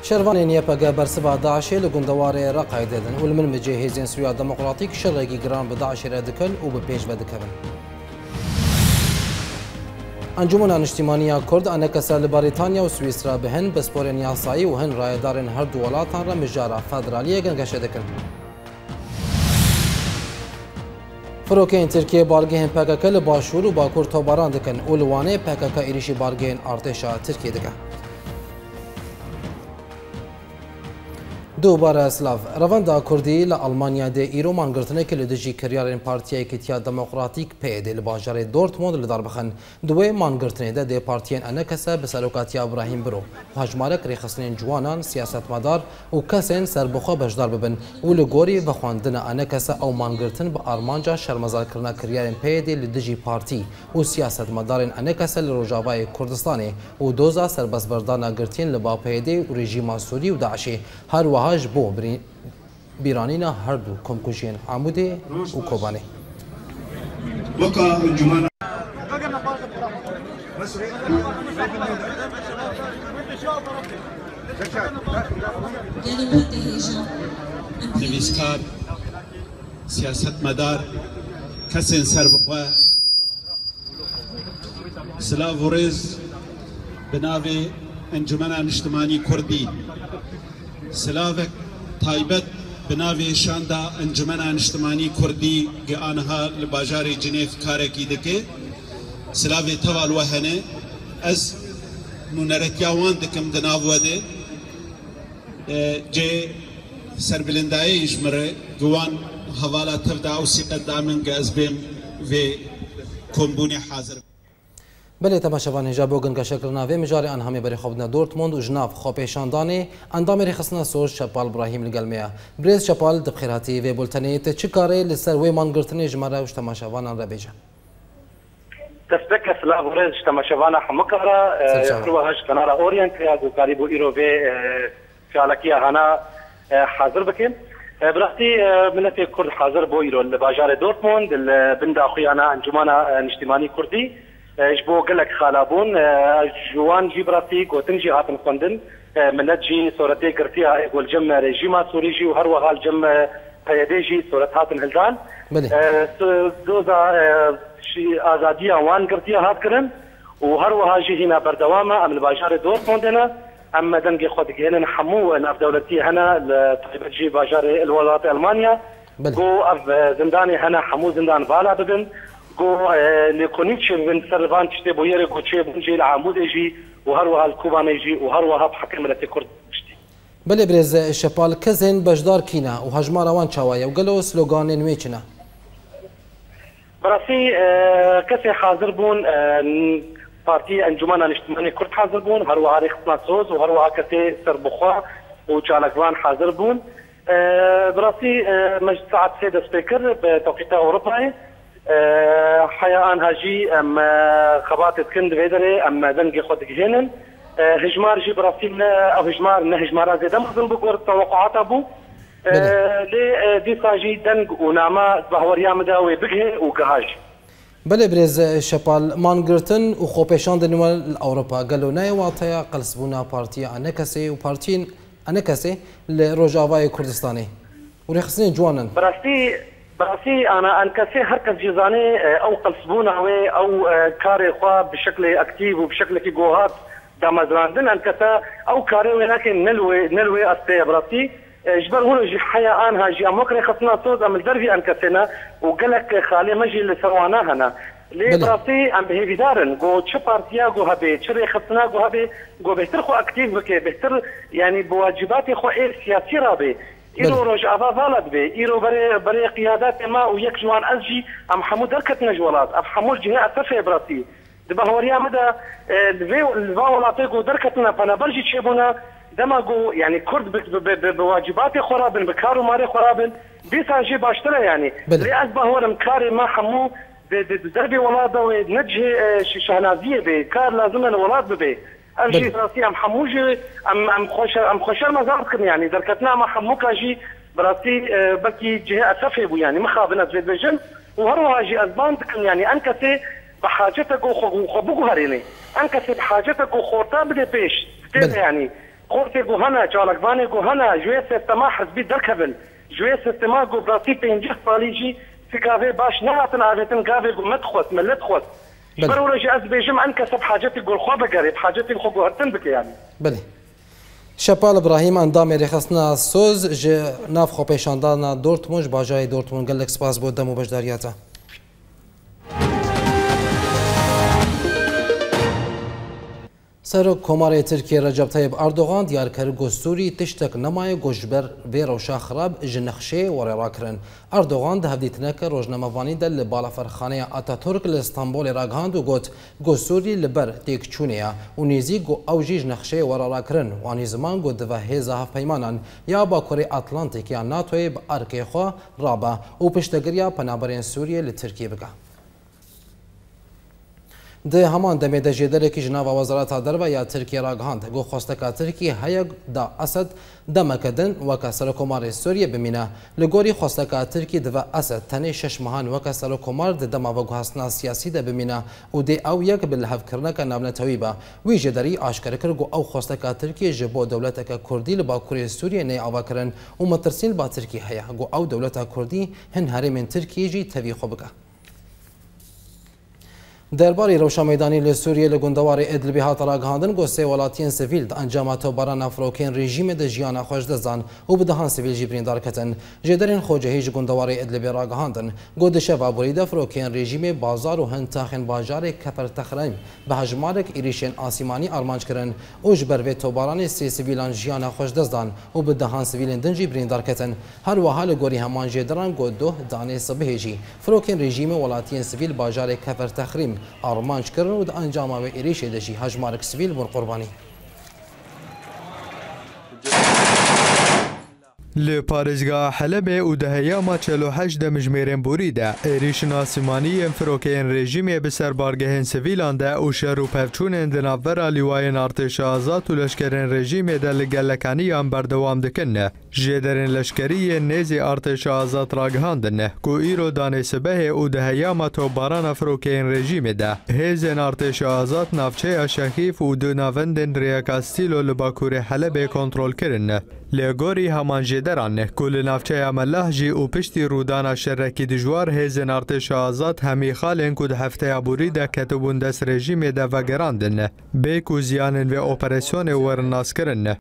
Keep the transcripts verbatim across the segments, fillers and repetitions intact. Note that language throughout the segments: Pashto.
شەروانێ نیەپەگە بەرسبا داعشێ لە گوندەوارێ ڕقای دەدەن و من مجێ هێزیان سووریا دەموکراتیک شەڕێکی گران بە داعشێرە دەکەن و بە پێش بەدەکەون. ئەنجومەنا نیشتیمانیە کورد ئەنەکەسە لە بەریتانیا و سویسرا بهێن بە سپۆرێن یاسایی و هەن ڕایەدارên هەردوو وڵاتان ڕە مژارە فەدرالیە گەنگەشە دەکەن. فڕۆکەین ترکیە بارگەهێن پەکەکە لە باشوور و باکوور تۆباران دەکەن و لەوانەیە پەکەکە ئێریشی بارگەهێن ئارتێشا ترکیە دەکەن. دووبارە سلااف ڕەڤەندا کوردی لە ئەڵمانیا دێ ئیرۆمانگرتنێکی لە دژی کریارên پارتیایەکیتیا دەموکراتیک پێدێ لە باژارێ دۆرتمۆند لە داربخەن دوێ مانگرتنێدا دێ پارتیên ئەنەکەسە بە سەرۆکاتیا ئەبراهیم برۆ هەژمارەك ڕێخستنên جوانان سیاسەتمەدار و کەسێن سەربەخۆ بەشدار ببن و لە گۆری بەخواندنە ئەنەکەسە ئەو مانگرتن بە ئارمانجا شەرمەزارکردنا کریارên پێدێ لە دژی پارتی و سیاسەتمەدارên ئەنەکەسە لە ڕۆژاوای کوردستانê و دۆزا سەربەستبەردانا گرتین لە باپەیدێ و ڕێژیما سووری و داعشێ هەروەها هاش بۆ بیرانینا هەردوو کۆمکوژیان عمودێ و کۆبانێ. نویسکار سیاستمەدار کەسێن سەربەخوا سلااو و ڕێز بناوێ ئەنجومەنا نیشتیمانی کوردی سلااوێک تایبەت بناوێ شاندا ئەنجومەنا نیشتیمانی کوردی گەئانەها لە باژارێ جنێف کارێکی دەکێ سلااوێ تەواڵ وە هەنێ ئەس نونەرەتیا وان دەکەم دەناوە دێ جێ سەربلندایەیش مرێ گوان هەواڵە تەفدا و سیقەتدا من گە ئەس بێم وێ کۆمبوونی حازر بله تماشاوان هجا بۆ گەنگەشەکردنا وێ مژارێ ئەن هەمێ بەرێخۆبنە دۆرتمۆند و ژناف خۆپێشاندانێ ئەندامی ڕێخستنە سۆژ شەپال ئیبراهیم لەگەڵمەیە برێز شەپال دبخێرهاتی وێ بولتەنێت چ کارێ لەسەر وێ مانگرتنێ ژمارە وش تەماشاوانان ڕەبێجە دەستبێکە سلااو و ڕێز تەماشاوانە هەموو کارە هەش کەنارە ئۆریەن کریا دووکاری بۆ ئیرۆ وێ فیالەکیە هەنا حاضر بکەین براستی منەتێ کورد حاضر بۆ ئیرۆ لە باژارێ دۆرتمۆند لە بندا خویانە ئەنجومەنا نیشتیمانی کوردی ايش بو قالك خالابون جوان جي براسي كوتن جي هاتن خوندن منت جي صورتي كرتيها يقول جم ريجيما سوري جي وهروا هال جم قيادي جي صورت هاتن هلدان دوزا شي ازاديه وان كرتيها هات كرن وهروا هاجي هنا بردوامه ام الباجار دورتموند هنا اما دنجي خودك هنا نحمو انا في دولتي هنا طيب جي باجار الولايات المانيا بو زنداني هنا حمو زندان بالا بدن گو لکونیچ من سربان چته بویره گوچه بنجی العمود جی و هر وها الكوبانه جی و هر وها بحكم ملت كرد بشتي بله برز شپال کزن بجدار کینا و هجمار وان چاوایا و گلو سلوگان نویچنا براسي كسي حاضر بون بارتي انجمن الاجتماعي كرد حاضر بون هر وها رخصنا سوز و هر وها كسي سربخوا و چالکوان حاضر بون براسي مجلس ساعت سيد سبيكر بتوقيت اوروبا حيان هاجي ام خبات كند فيدري ام دنجي خود جهنن هجمار جي براسيل او هجمار نه هجمار زيدا مخزن بقور توقعات ابو لي دي ساجي دنج وناما بهوريا مداوي بقه وقهاج بله برز شپال مانگرتن و خوپیشاندن نوال اوروبا قالوا ناي واطيا قلسبونا بارتي انكسي و بارتين انكسي لروجاواي كردستاني وريخسين جوانن براسي براسي انا انكسي هركز جيزاني او قلسبونا او كاري خوا بشكل اكتيف وبشكل في جوهات دامزراندن انكسا او كاري ولكن نلوي نلوي استي براسي جبر هنا جي حيا ان هاجي امكري خصنا صوت ام الدربي انكسنا وقالك خالي مجي لسوانا هنا لي براسي ام بهي دارن جو تش بارتيا جو هبي تشري خصنا جو هبي جو بهتر خو اكتيف بكي بهتر يعني بواجباتي خو اير سياسي رابي إيرو روج أبا فالد بي إيرو بري بري قيادات ما ويك جوان أزجي أم حمود دركت نجولات أم حمود جهة أسفة براسي دبا هوريا مدى الفاولاتيكو دركتنا فانا برجي تشيبونا دماغو يعني كرد بواجباتي خرابن بكارو ماري خرابن بيسا جي باشترا يعني لأسبا هو مكاري ما حمو دربي ولاده ونجه شهنازية بي كار لازم الولاد ببي أجي براسي أم حموجي أم أم خوش أم خوشر مزاركن يعني دركتنا ما حموكا جي براسي بكي جهة أسفة بو يعني مخابنا زيد بجن وهروها جي أزبان تكن يعني أنكسي بحاجتك وخبوكو هريني أنكسي بحاجتك وخورتا بدي بيش يعني قورتی گو هنه چالکوانی گو هنه جوی سیستما حزبی درکبن جوی سیستما گو براسی پینجه سالی جی في كافي باش نهاتن عادتن كافي قو مدخوت ملت خوت برورجي از بيجم انكسب حاجتي قول خو بقريب حاجتي خو قهرتن بك يعني بله شپال ابراهیم اندام رخصنا سوز ج ناف خو پیشاندانا دورتموند باجای دورتموند گلک سپاس بود دمو بجداریاتا سرک کمار ترکیه رجب طیب اردوغان دیار کرد گستوری تشتک نمای گوشبر و روشا خراب جنخشه و راکرن اردوغان ده هفدیتنه که روزنامه‌وانی دل لبالا فرخانه آتاتورک لستانبول راگهاند و گوت گستوری لبر تیکچونیا و نیزی گو اوجی جنخشه و راکرن و آنی زمان گو دوه هزا هف پیمانان یا با کره اتلانتیک یا ناتوی با ارکی خوا رابا و پشتگریا پنابرین سوریه لترکیه بگه ده همان دمه ده جدره که جناب وزارت دربا یا ترکیه را گهاند گو خواسته که ترکیه هیا دا اسد دمکدن و که سرکومار سوریه بمینه لگوری خواسته که ترکیه دو اسد تنه شش ماهان و که سرکومار ده دما و گوهستنا سیاسی ده بمینه و ده او یک بالحف کرنه که نابنتوی با وی جدری آشکار کرد گو او خواسته که ترکیه جبو دولت که کردی لبا کوری سوریه نه آوا کرن و مترسین با ترکیه هیا گو او دولت کردی هن هری من ترکیه جی توی خوبگه درباره روشا میدانی لسوریه لگندوار ادلبی هات راگهاندن گو سه ولاتین سیویل د انجامات باران افروکین رژیم د جیانا خوش دزان او بدهان سیویل جبرین دارکتن جدرین خوجه هیج گندوار ادلبی راگهاندن گو د شوا برید افروکین رژیم بازار و هنتاخن بازار کفر تخریم به هجمارک ایریشن آسیمانی ارمانج کرن او جبر و توباران سی سیویلان جیانا خوش دزان او بدهان سیویل دن جبرین دارکتن هر وحال گوری همان جدران گو دو دانه صبحی فروکین رژیم ولاتین سیویل بازار کفر تخریم آرمانج کردن و د انجام و ایریش دشی هجمارک سیویل بر قربانی لی پارێزگا حەلەبێ û di heyama çel û heşt de mijmêrên borî de êrişin asîmaniyên firokeyên rejîmê bi ser bargehên sivîlan de û şer û pevçûnên di navbera lîwayên artêşa azad û leşkerên rejîmê de li gelekaniyan berdewam dikin ne. Jêderên leşkeriyên nêzê artêşa azad ragihandin ne ku îro danêsibehê û di heyama topbarana firokeyên rejîmê de hêzên artêşa azad navçeya Şehîf û du navendên Rêyeka Stîlo li Bakurê Helebê kontrol kirin ne. Lê gorî heman jêderan ne ku li navçeya Melah jî û piştî rûdana şerrekî dijwar hêzên artêşa azad hemî xalên ku di hefteya borî de ketibûn dest rejîmê de vegerandin ne bê ku ziyanên vê operasyonê werin naskirin ne.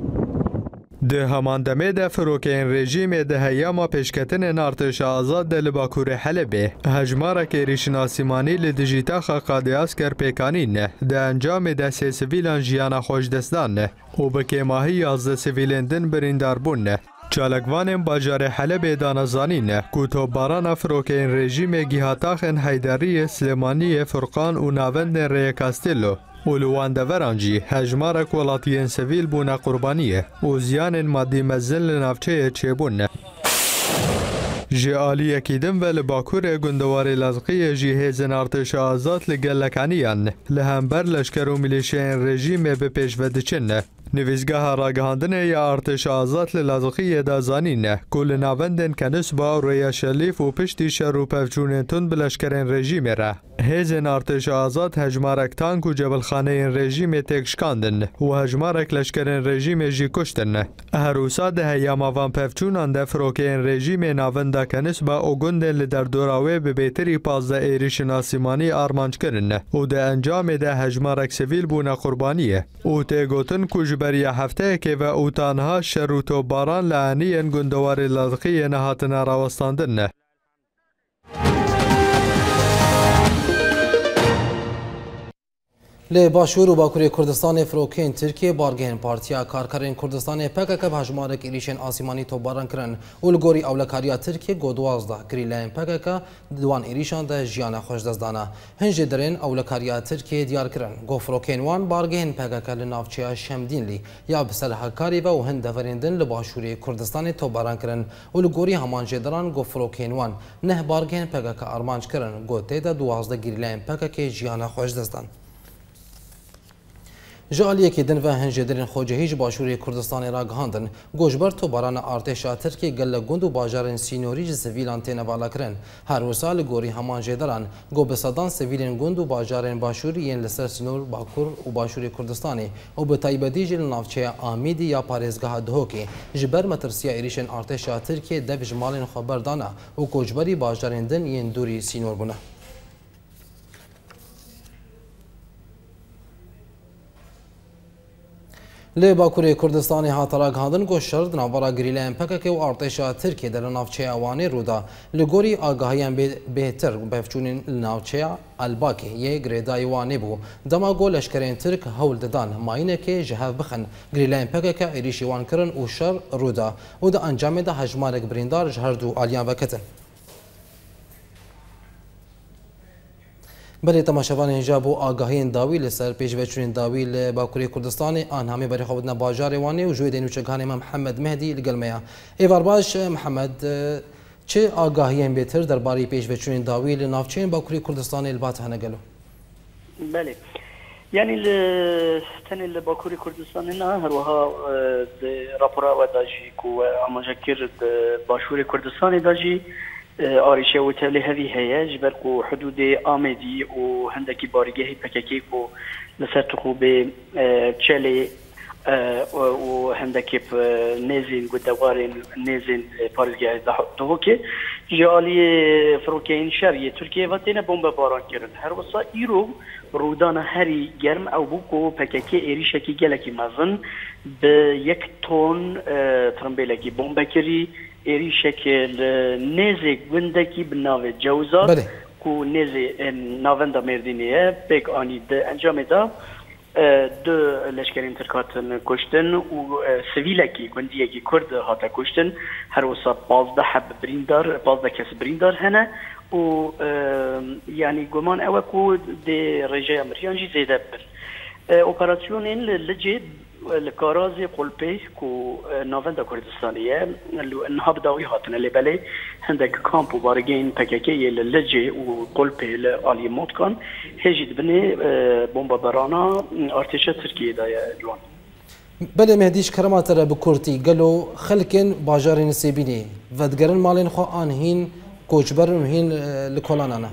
Di heman demê de firokeyên rejîmê di heyama pêşketinên artêşa azad de li Bakurê Helebê hejmarek êrişin asîmanî li dijî taxa qadê asker pêkanîn ne di encamê de sê sivîlan jiyana xweşdestdan ne û bi kêmahî yazdeh sivîlên din birîndar bûn ne. Çalekvanên bajarê Helebê danezanîn ne ku topbarana firokeyên rejîmê gîhataxên Heyderiyê, Silêmaniyê, Furqan û navendên Rêyeka Stîlo û li wan deveran jî hejmarek welatiyên sivîl bûne qurbaniyê û ziyanên maddî mezin li navçeyê çêbûn ne. Ji aliyekî din ve li Bakurê gundewarê Lezqiyê jî hêzên artêşa azad li gelekaniyan ne li hember leşker û milîşeyên rejîmê bi pêş ve diçin ne. Nivîzgeha ragihandinê ya artêşa azad li Lezqiyê de zanîn ne ku li navendên Kenûsba û Rêya Şelîf û piştî şer û pevçûnên tund bi leşkerên rejîmê re hêzên artêşa azad hejmarek tank û cebilxaneyên rejîmê têk şikandin û hejmarek leşkerên rejîmê jî kuştin ne. Her wisa di heyama van pevçûnan de firokeyên rejîmê navenda Kenûsba û gundên li derdora wê bi bêtirî pazdeh êrişin asîmanî armanc kirin ne û di encamê de hejmarek sivîl bûne qurbaniyê û tê gotin ku ji beriya hefteyekê ve û tanha şer û topbaran li aniyên gundewarê Lezqiyê nehatine rawestandin ne. لی باشور و باکوری کردستان فروکین ترکیه بارگهن پارتیا کارکرین کردستان پکک به هجمارک ایریشن آسیمانی توباران کرن و لگوری اولکاریا ترکیه گودوازده گریلین پکک دوان ایریشان ده جیان خوش دزدانه هنج درین اولکاریا ترکیه دیار کرن گو فروکین وان بارگهن پکک لنافچیا شمدین لی یا بسر حکاری و هند دفریندن لباشوری کردستان توباران کرن و لگوری همان جدران گو فروکین وان نه بارگهن پکک ارمانج کرن گو تیدا دوازده گریلین پکک جیان خوش دزدان جالیه که دن و هنجدرین خوجهیج باشوری کردستان را گهاندن گوشبر تو باران ارتشا ترکی گل گند و باجارن سینوریج سویلان تین بالا کرن هر وسال گوری همان جدران گو بسادان سویلن گند و باجارن باشوری ین لسر سینور باکور و باشوری کردستانی و به تایبدی جل نافچه آمیدی یا پارێزگەها دهۆکێ ji ber metirsiya êrişên artêşa Tirkiye dev ji malên xwe berdana û koçberî bajarên din yên dûrî sînor bûne. Lê Bakurê Kurdistanê hat ragihandin ku şer di navbera girîleyên P K K û artêşa Tirkiye de li navçeya Wanê rûda li gorî agahiyan bêhtir bevçûnên li navçeya Elbakê yê girêdayî Wanê bû. Dema got leşkerên Tirk hewl didan mayînekê ji hev bixin. Girîleyên P K K êrişî wan kirin û şer rûda û di encamê de hejmarek birîndar ji her du aliyan veketin. بله تماشاوان اینجا بو آگاهی داوی لسر پیشوچون داوی ل باکوری کردستان آن همه برای خودنا باجار وانی و جوی دینو چگان محمد مهدی لگلمیا ایوار باش محمد چه آگاهی بهتر درباره پیشوچون داوی ل نافچین باکوری کردستان البات هنگلو بله یعنی ل تن ل باکوری کردستان نه هر وها راپورا و داجی کو اماجکر باشوری کردستان داجی آریشه و تله هذه هي جبرق حدود آمدي وهندكي بارجه بككي و لسرتقو ب تشالي وهندكي نازين قدوارين نازين بارجه دهوكي جالي فروكين شرقي تركيا وتنا بومب باران كرن هر وصا ايرو رودانا هري جرم او بوكو بككي اريشكي جلكي مازن بيك تون ترمبيلكي بومبكري ایری شکل نزیک وندکی بناو جوزات کو نزی ناوندا مردینیه بک آنی ده انجام دا دو لشکرین ترکاتن کشتن و سویلکی گندیکی کرد هاتا کشتن هر وسا پازده حب بریندار پازده کس بریندار هنه و یعنی گمان اوه کو ده رجای امریان جی زیده بر اپراسیون لجید الكرازي قلبي كو نافندا كردستانية لو انها بداوي هاتنا اللي بالي عندك كامبو بارجين بكاكي للجي وقلبي لالي موتكان هيجي بني بومبا برانا ارتشا تركيا دايا لون بله مهديش كرامات را بكورتي قالوا خلكن باجارين سيبيني ودقرن مالين خو انهين كوچبرن هين لكولانانا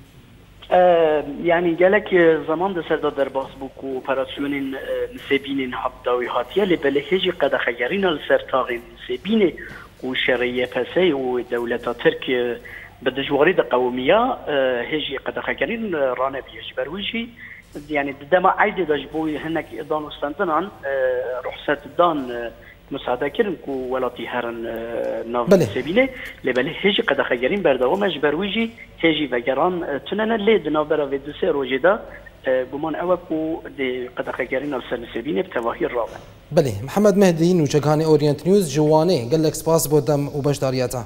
يعني جالك زمان ده سردا در باس بوك وپراسيونين نسبين حبداوي هاتيه لبله هجي قد خيرين السرتاغين نسبين وشرعيه بسي ودولة ترك بدجواري ده قوميه هجي قد خيرين رانا بيش بروجي يعني دما عيد دجبوي هناك اضان وستنتنان رخصت دان مساعده كرن كو ولاتي هرن ناف سبيله لبله هجي قد خيرين بردوامش برويجي هجي وگران تنن لید نابرا و دو سه روزه دا گمان اوکو د قد خيرين السن سبيله بتواهي الرابع بله محمد مهدي نوچگان اورينت نيوز جوانه قال لك سپاس بودم و بشدارياتا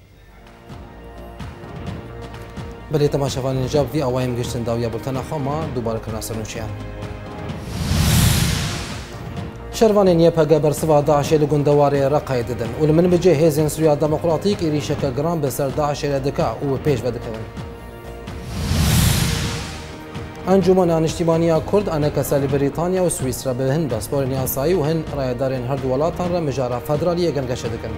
بله تماشاوان نجاب في اوایم گشتن داویا بولتنا خما دوباره کرنا سنوچیان شروان نیپگا برسوا داعش لگندواری رقای ددن و من بجه هزین سویا دموکراتیک ایریشک گران بسر داعش لدکا و پیش بدکن انجمن انشتیمانیا کرد انکسل بریتانیا و سوئیسرا به هند پاسپورت نیاسایی و هند رایدارین هر دو ولاتان را مجارا فدرالی گنگش دکن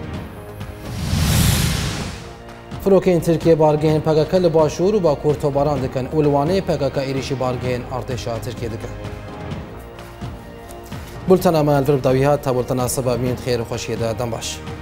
فروکین ترکیه بارگهن پگاک لباشور و با کورتو باران دکن اولوانه پگاک ایریشی بارگهن ارتشا ترکیه دکن بولتنا مال الفرب داويات تا بولتنا سبب مين خير وخوشي دا دم باش